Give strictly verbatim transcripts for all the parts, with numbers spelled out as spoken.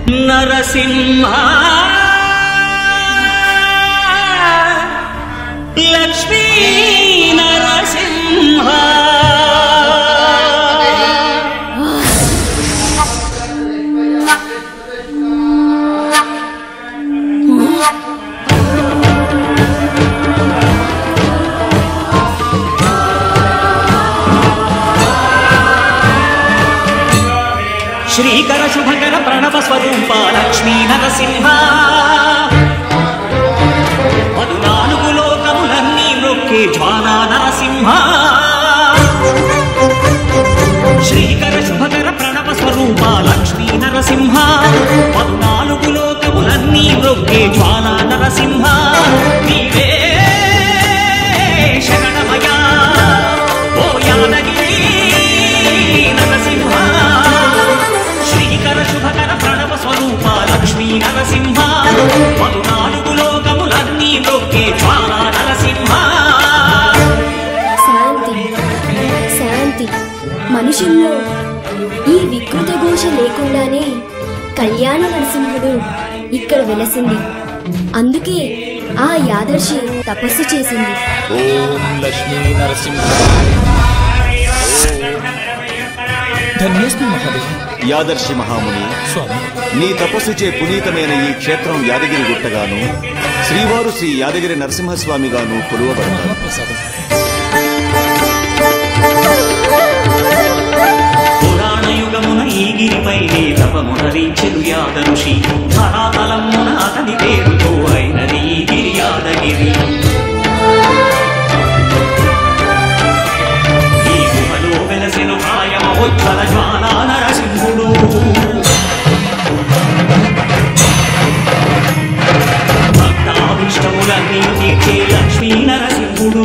నరసింహ లక్ష్మీ నరసింహ శ్రీకర శుభకర ప్రణవ స్వరూప లక్ష్మీ నరసింహ పదునాలుగు లోకములన్నీ నొక్కే జ్వాలా నరసింహ శ్రీకర శుభకర ప్రణవ స్వరూప లక్ష్మీ నరసింహ పదునాలుగు లోకములన్నీ నొక్కే జ్వాలా నరసింహ నీవే శరణమయా ఓ యాదగిరి నరసింహ శ్రీకర శుభకర ప్రణవ స్వరూప లక్ష్మీ నరసింహ పదునాలుగు లోకములన్నీ నొక్కే జ్వాలా నరసింహ. శాంతి శాంతి మనుషుల్లో ఈ వికృత ఘోష లేకుండానే కళ్యాణ నరసింహుడు ఇక్కడ వెలసింది. అందుకే ఆ యాదర్శి తపస్సు చేసింది. ఓం లక్ష్మీ నరసింహ. ధన్యోస్మి మహాదేవ. యాదర్శి మహాముని స్వామి, నీ తపస్సుచే పునీతమైన ఈ క్షేత్రం యాదగిరి గుట్టగాను శ్రీవారు శ్రీ యాదగిరి నరసింహస్వామిగాను కొలువబడతారు. ప్రసాదం. పురాణ యుగమున ఈ గిరిపై తపమునరించెను యాదఋషి ధరాతలమున అతని పేరుతో అయినది ఈ గిరి యాదగిరి. ఈ గుహలో వెలసెను కాయమహోజ్వల జ్వాలా నరసింహుడు భక్తాభిష్టములన్నీ తీర్చే లక్ష్మీ నరసింహుడు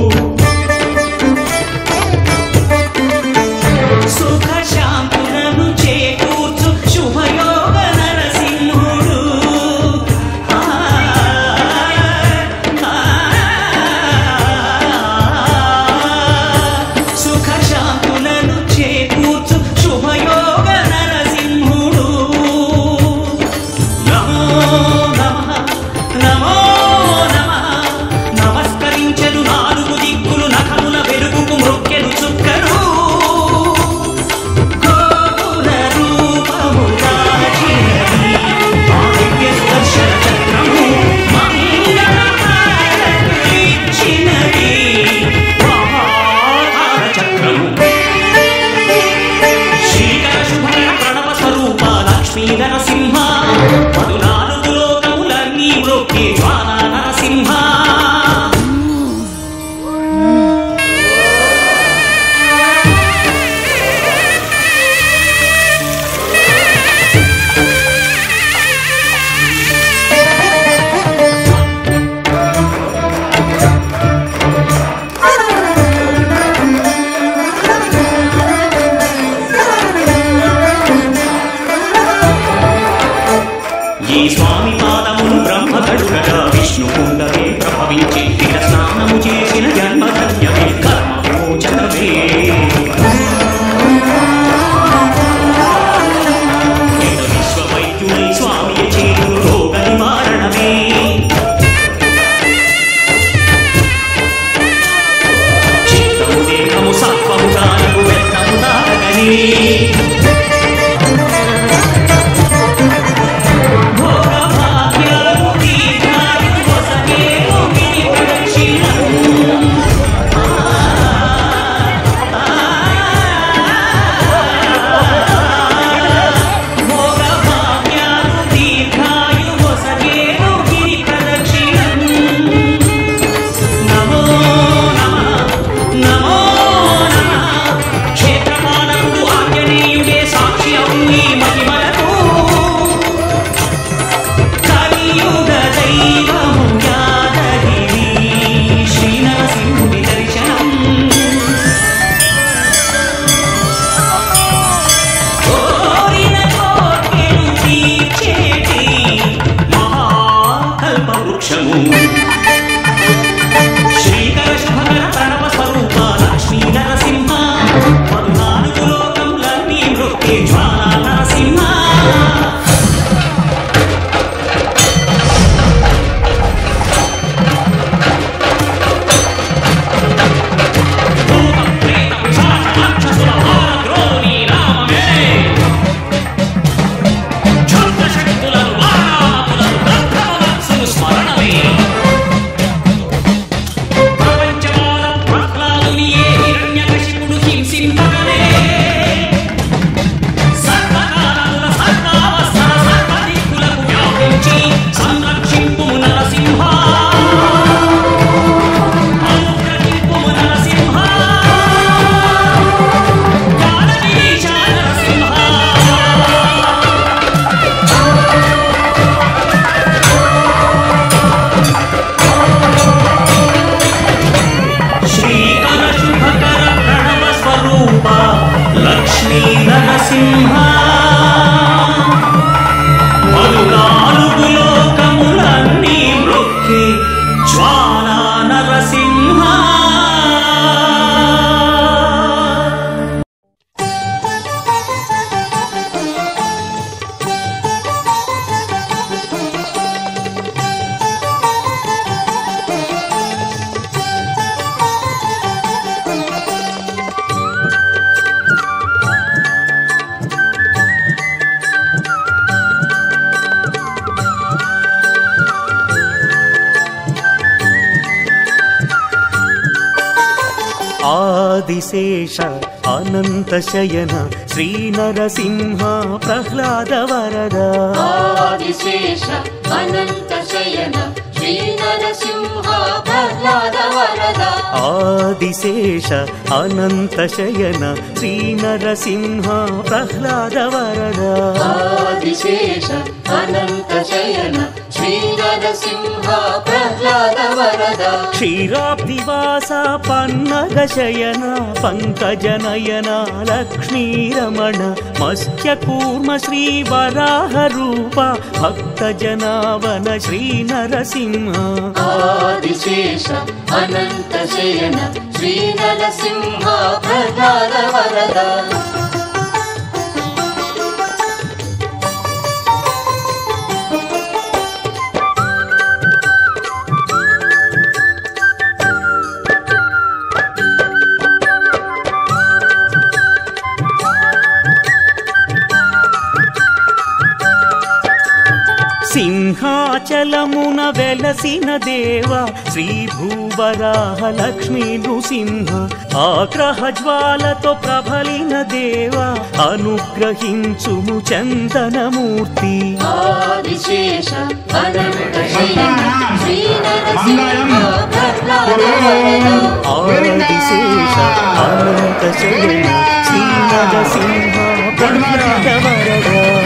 సుఖ శాంతులను చేకూర్చు శుభయోగ నరసింహుడు. సుఖ శాంతులను చేకూర్చు శుభయోగ నరసింహుడు. నమో నమః నమో నమః నమస్కరించెను నాలుగు దిక్కులు నఖముల వెలుగుకు మృక్కెను చుక్కరు గోకుల రూపము దాచినది ఆదిత్య సుదర్శన చక్రము మంగళహారతులిచ్చినది మహాధార చక్రము. శ్రీకర శుభకర ప్రణవ స్వరూప లక్ష్మీ నరసింహ పదునాలుగు లోకములన్నీ మ్రొక్కే జ్వాలా నరసింహ. ఈ స్వామి పాదములు బ్రహ్మగడుగగా విష్ణు కుండమే ప్రభవించి తిర స్నానము చేసిన జన్మధన్యమే కర్మ విమోచనమే. ఇత విశ్వవైద్యుని స్వామి చేతులు రోగ నివారణమే. చిత్తము దేహము సత్వము కాలము వెత్తము తాగని భోగభాగ్యాలు దీర్ఘాయు వసగేము గిరి ప్రదక్షిణము. ఆ ఆదిశేష అనంత శయన శ్రీ నరసింహ ప్రహ్లాద వరద ఆదిశేష అనంత శయన శ్రీ నరసింహ ప్రహ్లాద వరద ఆదిశేష అనంత శయన శ్రీ నరసింహ ప్రహ్లాద వరద ఆదిశేష అనంత శయన శ్రీ నరసింహ ప్రహ్లాద వరద క్షీరాబ్దివాస పన్నగ శయన పంకజ నయన లక్ష్మీ రమణ మత్స్య కూర్మ శ్రీ వరాహ రూప భక్త జనావన శ్రీ నరసింహ ఆదిశేష అనంత శయన శ్రీ నరసింహ ప్రహ్లాద వరద సింహాచలమున వెలసిన దేవ శ్రీ భూవరాహ లక్ష్మీ నృసింహ ఆగ్రహ జ్వాలతో ప్రబలిన దేవ అనుగ్రహించుము చందనమూర్తి ఆదిశేష అనంత శయన శ్రీ నరసింహ ప్రహ్లాద వరద ఆదిశేష అనంత శయన శ్రీ నరసింహ ప్రహ్లాద వరద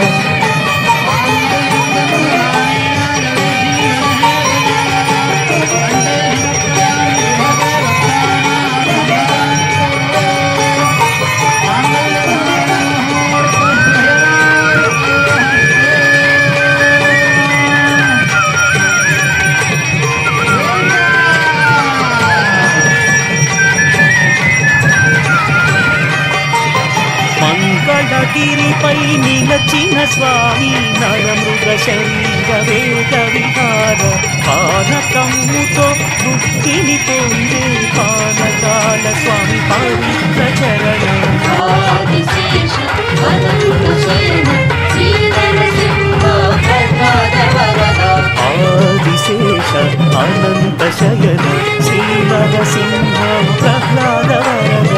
మంగళగిరిపై నిలచిన స్వామి నరమృగ శరీర వేద విహార పానకముతో ముక్తిని పొందే పానకాల స్వామి పవిత్ర చరణ ఆదిశేష అనంత శయన శ్రీ నరసింహ ప్రహ్లాద వరద ఆదిశేష అనంత శయన శ్రీ నరసింహ ప్రహ్లాద వరద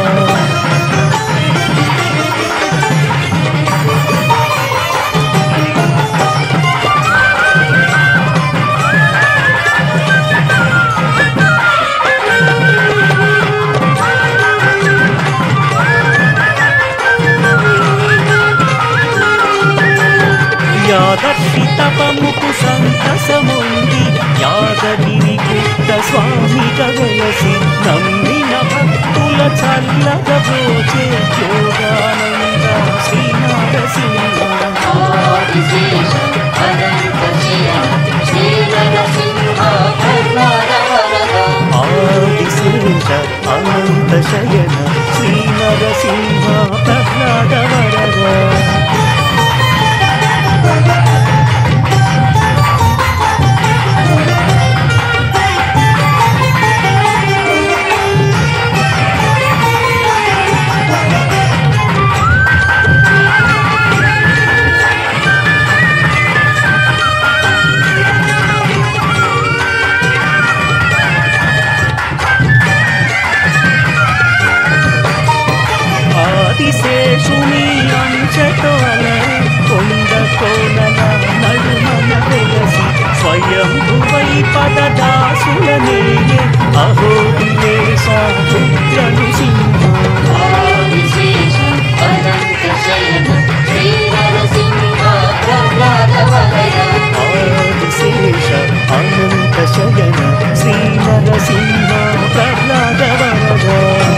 యాదగిరి తపముకు సంతసముంది యాదగిరి గుట్ట స్వామిగా వెలసి నమ్మిన భక్తుల చల్లగా పోచే యోగానంద శ్రీ నరసింహ ఆదిశేష అనంత శయన శ్రీ నరసింహ ప్రహ్లాద వరద ఆదిశేష అనంత శయన శ్రీ నరసింహ ప్రహ్లాద వరద ఆదిశేషుని అంచెతో అలరి కొండ కోనల నడుమన వెలసి స్వయంభువై పదదాసుల నేలే అహోబిలేశ రుద్ర నృసింహ ఆదిశేష అనంత శయన శ్రీ నరసింహ ప్రహ్లాద వరద ఆదిశేష అనంత శయన శ్రీ నరసింహ ప్రహ్లాద వరద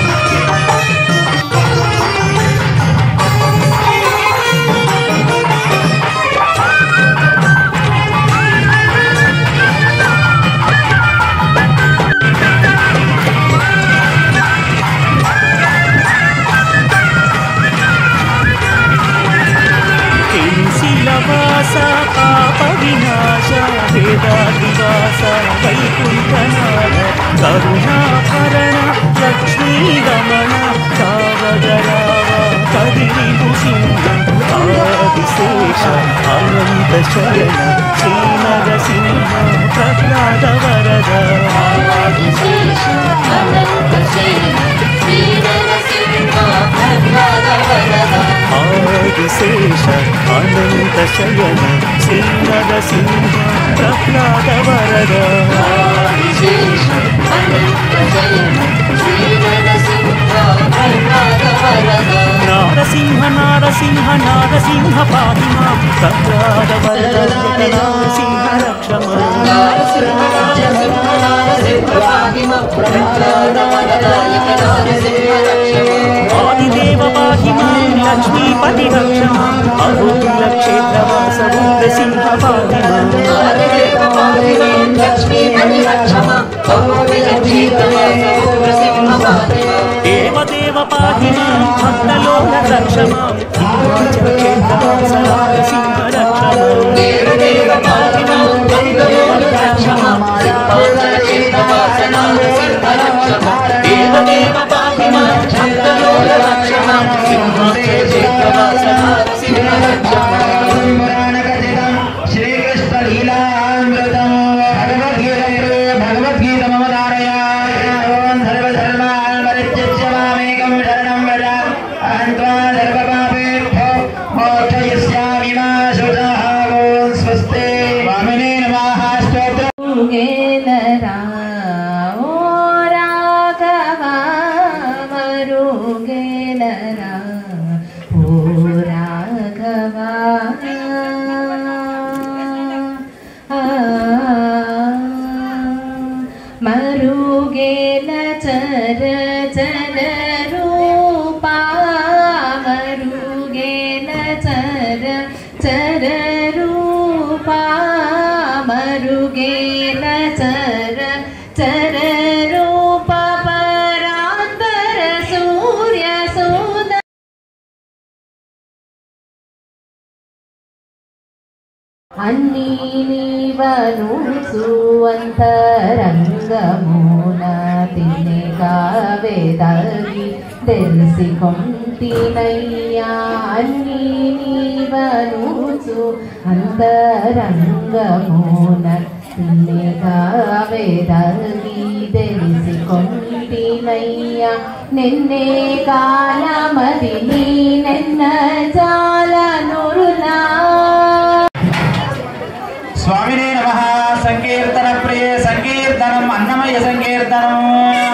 శిలవాస పాప వినాశ వేదాదివాస వైకుంఠనాథ కరుణాభరణ లక్ష్మీ రమణ కావగరావ కదిరి నృసింహ ఆదిశేష అనంత శయన శ్రీ నరసింహ ప్రహ్లాద వరద ఆదిశేష అనంత శయన శ్రీ నరసింహ ఆదిశేష అనంత శయన శ్రీ నరసింహ ప్రహ్లాద వరద ఆదిశేష అనంత శయన శ్రీ నరసింహ ప్రహ్లాద వరద నారసింహ నారసింహ నారసింహ పాహిమా ప్రహ్లాద వరద నారసింహ రక్షమా నారసింహ నారసింహ నారసింహ పాహిమ ప్రహ్లాద వరద నారసింహ రక్షమా ఆదిదేవ పాహిమా లక్ష్మీపతి రక్షమా అహోబిల క్షేత్రవాస ఉగ్రసింహ పాహిమా ఆదిదేవ పాహిమ లక్ష్మీపతి రక్షమా అహోబిల క్షేత్రవాస ఉగ్రసింహ పాహిమ దేవదేవ పాహిమా భక్తలోక రక్షమా హిమాచల క్షేత్రవాస నారసింహ రక్షమా దేవదేవ పాహిమ భక్తలోక రక్షమా హిమాచల క్షేత్రవాస నారసింహ రక్షమా దేవదేవ పాహిమ భక్తలోక రక్షమా హిమాచల క్షేత్రవాస నారసింహ రక్షమా శ్రీకృష్ణ లీలామృతం భగవద్గీత మమదారయా సర్వధర్మాన్ పరిత్యజ్య మామేకం శరణం వ్రజ అహం త్వా సర్వపాపేభ్యో మోక్షయిష్యామి మా శుచః ఓం స్వస్తి స్వామినే నమః స్తోత్రం మరుగేలరా ఓ రాఘవా మరుగేలరా ఓ రాఘవా ఆ, మరుగేల చర చర రూపా మరుగేల చర చర రూపా మరుగేల చర చర రూప పరాంతర సూర్య సూద అన్నీ నీవను సువంతరంగమున తినే కావేదగి తెలిసి కొంటినయ్యా అన్నీ నీవను సు అంతరంగమున తినే కావేదగి తెలిసి కొంటినయ్యా నిన్నే కాలమది నీ నిన్న చాల నురులా స్వామినే నమః సంకీర్తన ప్రియ సంకీర్తనం అన్నమయ సంకీర్తనం